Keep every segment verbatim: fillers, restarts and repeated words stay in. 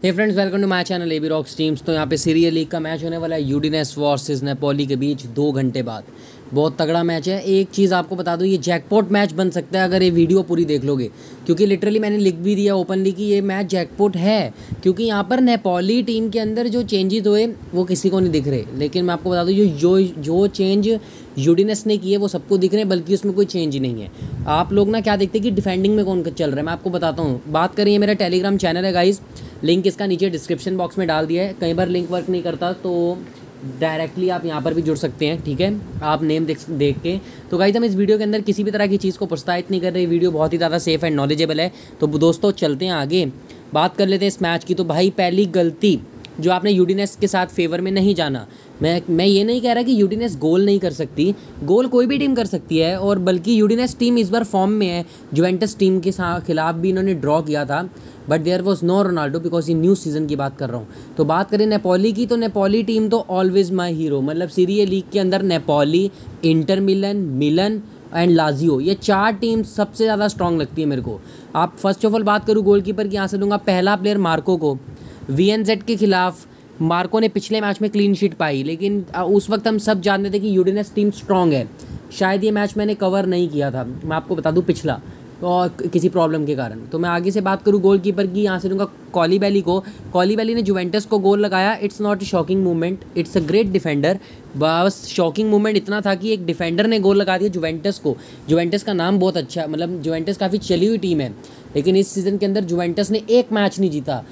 Hey friends, welcome to my channel AB Rocks teams. तो यहाँ पे सीरियल लीग का मैच होने वाला है यूडीनेस वर्सेस नेपोली के बीच दो घंटे बाद। बहुत तगड़ा मैच है। एक चीज़ आपको बता दूँ, ये जैकपॉट मैच बन सकता है अगर ये वीडियो पूरी देख लोगे, क्योंकि लिटरली मैंने लिख भी दिया ओपनली कि ये मैच जैकपॉट है, क्योंकि यहाँ पर नेपोली टीम के अंदर जो चेंजेस हुए वो किसी को नहीं दिख रहे। लेकिन मैं आपको बता दूँ, जो जो चेंज यूडीनेस ने किए वो सबको दिख रहे हैं, बल्कि उसमें कोई चेंज ही नहीं है। आप लोग ना क्या देखते हैं कि डिफेंडिंग में कौन चल रहा है, मैं आपको बताता हूँ। बात करें, ये मेरा टेलीग्राम चैनल है गाइज़, लिंक इसका नीचे डिस्क्रिप्शन बॉक्स में डाल दिया है। कई बार लिंक वर्क नहीं करता तो डायरेक्टली आप यहाँ पर भी जुड़ सकते हैं, ठीक है, आप नेम देख देख के। तो गाइस, हम इस वीडियो के अंदर किसी भी तरह की चीज़ को प्रोत्साहित नहीं कर रहे। वीडियो बहुत ही ज़्यादा सेफ एंड नॉलेजेबल है। तो दोस्तों चलते हैं आगे, बात कर लेते हैं इस मैच की। तो भाई, पहली गलती जो आपने यूडीनेस के साथ फेवर में नहीं जाना। मैं मैं ये नहीं कह रहा कि यूडीनेस गोल नहीं कर सकती, गोल कोई भी टीम कर सकती है, और बल्कि यूडीनेस टीम इस बार फॉर्म में है। जुवेंटस टीम के खिलाफ भी इन्होंने ड्रॉ किया था, but there was no Ronaldo, because ये न्यू सीज़न की बात कर रहा हूँ। तो बात करें नेपोली की, तो नेपोली टीम तो ऑलवेज माई हीरो। मतलब सीरिया लीग के अंदर Napoli, Inter Milan, Milan and Lazio, ये चार टीम सबसे ज़्यादा स्ट्रॉन्ग लगती है मेरे को। आप फर्स्ट ऑफ ऑल बात करूँ गोलकीपर की, यहाँ से दूंगा पहला प्लेयर मार्को को। वीएनजेड के खिलाफ मार्को ने पिछले मैच में क्लीन शीट पाई, लेकिन उस वक्त हम सब जानते थे कि यूडीनेस टीम स्ट्रॉन्ग है। शायद ये मैच मैंने कवर नहीं किया था, मैं आपको बता दूं, पिछला, और किसी प्रॉब्लम के कारण। तो मैं आगे से बात करूं गोलकीपर की, यहाँ से दूंगा कॉलीबैली को। कॉलीबैली ने जुवेंटस को गोल लगाया। It's not a shocking movement, it's a great defender. बस शॉकिंग मूवमेंट इतना था कि एक डिफेंडर ने गोल लगा दिया जुवेंटस को। जुवेंटस का नाम बहुत अच्छा है, मतलब जुवेंटस काफ़ी चली हुई टीम है, लेकिन इस सीज़न के अंदर जुवेंटस ने एक मैच नहीं जीता।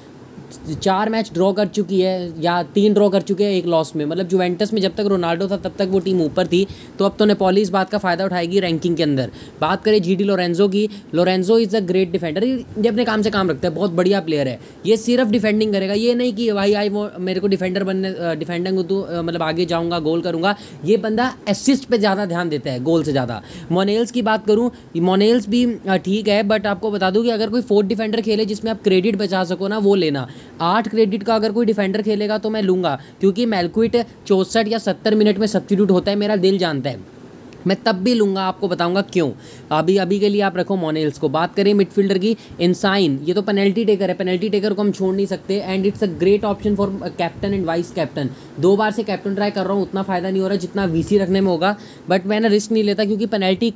चार मैच ड्रॉ कर चुकी है, या तीन ड्रॉ कर चुके हैं एक लॉस में। मतलब जुवेंटस में जब तक रोनाल्डो था तब तक वो टीम ऊपर थी। तो अब तो नेपोली इस बात का फ़ायदा उठाएगी रैंकिंग के अंदर। बात करें जीडी लोरेंजो की, Lorenzo is a great defender. ये अपने काम से काम रखता है, बहुत बढ़िया प्लेयर है। ये सिर्फ डिफेंडिंग करेगा, ये नहीं कि भाई आई वो मेरे को डिफेंडर बनने डिफेंडिंग तो मतलब आगे जाऊँगा गोल करूँगा। ये बंदा असिस्ट पर ज़्यादा ध्यान देता है गोल से ज़्यादा। मोनेल्स की बात करूँ, मोनेल्स भी ठीक है, बट आपको बता दूँ कि अगर कोई फोर्थ डिफेंडर खेले जिसमें आप क्रेडिट बचा सको ना, वो लेना। आठ क्रेडिट का अगर कोई डिफेंडर खेलेगा तो मैं लूँगा, क्योंकि मेलक्विट चौंसठ या सत्तर मिनट में सब्स्टिट्यूट होता है, मेरा दिल जानता है, मैं तब भी लूँगा। आपको बताऊंगा क्यों। अभी अभी के लिए आप रखो मोनेल्स को। बात करें मिडफील्डर की, इंसाइन, ये तो पेनल्टी टेकर है, पेनल्टी टेकर को हम छोड़ नहीं सकते, and it's a great option for captain and vice captain. दो बार से कैप्टन ट्राई कर रहा हूँ, उतना फ़ायदा नहीं हो रहा जितना वीसी रखने में होगा, बट मैंने रिस्क नहीं लेता, क्योंकि पेनल्टी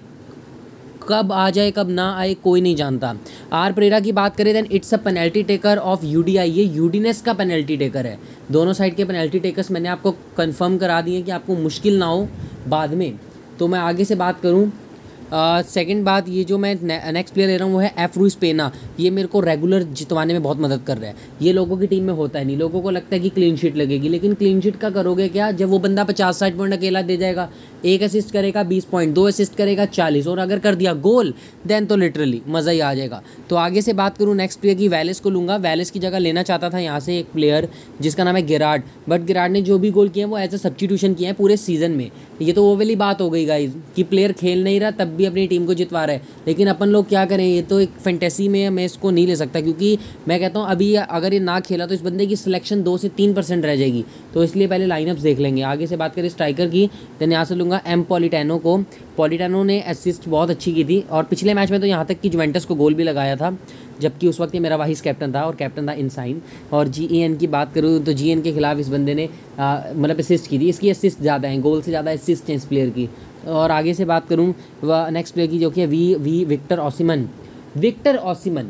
कब आ जाए कब ना आए कोई नहीं जानता। आर परेरा की बात करें, then it's a penalty taker of UDI. ये यूडीनेस का पेनल्टी टेकर है। दोनों साइड के पेनल्टी टेकर्स मैंने आपको कंफर्म करा दिए कि आपको मुश्किल ना हो बाद में। तो मैं आगे से बात करूं, सेकंड uh, बात, ये जो मैं नेक्स्ट प्लेयर ले रहा हूँ वो है एफ रूइस पेना। ये मेरे को रेगुलर जितवाने में बहुत मदद कर रहा है। ये लोगों की टीम में होता है नहीं, लोगों को लगता है कि क्लीन शीट लगेगी, लेकिन क्लीन शीट का करोगे क्या जब वो बंदा पचास साठ पॉइंट अकेला दे जाएगा। एक असिस्ट करेगा बीस पॉइंट, दो असिस्ट करेगा चालीस, और अगर कर दिया गोल देन तो लिटरली मज़ा ही आ जाएगा। तो आगे से बात करूँ नेक्स्ट प्लेयर की, वैलेस को लूँगा। वैलेस की जगह लेना चाहता था यहाँ से एक प्लेयर जिसका नाम है गिरार्ड, बट गिरार्ड ने जो भी गोल किए हैं वो एज अ सब्स्टिट्यूशन किए हैं पूरे सीजन में। ये तो वो वाली बात हो गई गाइज कि प्लेयर खेल नहीं रहा तब भी अपनी टीम को जितवा रहा है, लेकिन अपन लोग क्या करें, ये तो एक फैंटेसी में मैं इसको नहीं ले सकता, क्योंकि मैं कहता हूँ अभी अगर ये ना खेला तो इस बंदे की सिलेक्शन दो से तीन परसेंट रह जाएगी। तो इसलिए पहले लाइनअप्स देख लेंगे। आगे से बात करें स्ट्राइकर की, देन यहाँ से लूँगा एम पॉलिटैनो को। पॉलिटैनो ने असिस्ट बहुत अच्छी की थी, और पिछले मैच में तो यहाँ तक कि जुवेंटस को गोल भी लगाया था, जबकि उस वक्त ये मेरा वाइस कैप्टन था और कैप्टन था इंसाइन। और जी ए एन की बात करूँ तो जी एन के खिलाफ इस बंदे ने मतलब असिस्ट की थी, इसकी असिस्ट ज़्यादा है, गोल से ज़्यादा असिस्ट है इस प्लेयर की। और आगे से बात करूँ वह नेक्स्ट प्लेयर की, जो कि है V V Victor Osimhen. Victor Osimhen,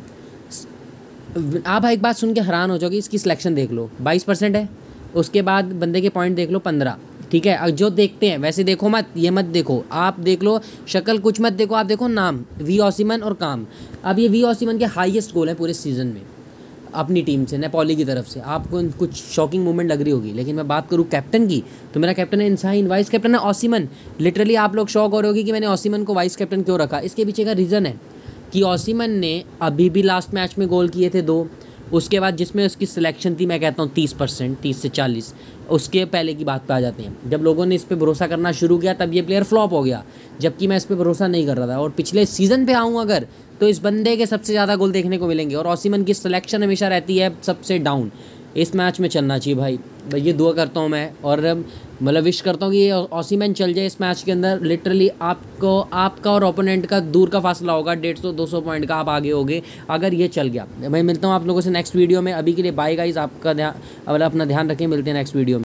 आप एक बात सुन के हैरान हो जाओगे, इसकी सिलेक्शन देख लो, बाईस परसेंट है। उसके बाद बंदे के पॉइंट देख लो, पंद्रह, ठीक है। जो देखते हैं वैसे देखो मत, ये मत देखो, आप देख लो शक्ल, कुछ मत देखो, आप देखो नाम वी ओसिमन और काम। अब ये वी ओसिमन के हाईएस्ट गोल है पूरे सीजन में अपनी टीम से, नेपोली की तरफ से। आपको कुछ शॉकिंग मूवमेंट लग रही होगी, लेकिन मैं बात करूँ कैप्टन की, तो मेरा कैप्टन है इंसाइन, वाइस कैप्टन है ओसिमन। लिटरली आप लोग शॉक हो रहे होगी कि मैंने ओसिमन को वाइस कैप्टन क्यों रखा। इसके पीछे का रीज़न है कि ओसिमन ने अभी भी लास्ट मैच में गोल किए थे दो, उसके बाद जिसमें उसकी सिलेक्शन थी मैं कहता हूँ तीस परसेंट, तीस से चालीस। उसके पहले की बात पे आ जाते हैं, जब लोगों ने इस पर भरोसा करना शुरू किया तब ये प्लेयर फ्लॉप हो गया, जबकि मैं इस पर भरोसा नहीं कर रहा था। और पिछले सीज़न पे आऊँ अगर, तो इस बंदे के सबसे ज़्यादा गोल देखने को मिलेंगे, और ओसिमन की सिलेक्शन हमेशा रहती है सबसे डाउन। इस मैच में चलना चाहिए भाई, भाई ये दुआ करता हूँ मैं। और मतलब विश करता हूँ कि ये ऑसीमैन चल जाए इस मैच के अंदर। लिटरली आपको आपका और ओपोनेंट का दूर का फासला होगा, डेढ़ सौ दो सौ पॉइंट का आप आगे होगे अगर ये चल गया। मैं मिलता हूँ आप लोगों से नेक्स्ट वीडियो में। अभी के लिए बाय गाइस, आपका ध्यान मतलब अपना ध्यान रखें, मिलते हैं नेक्स्ट वीडियो में।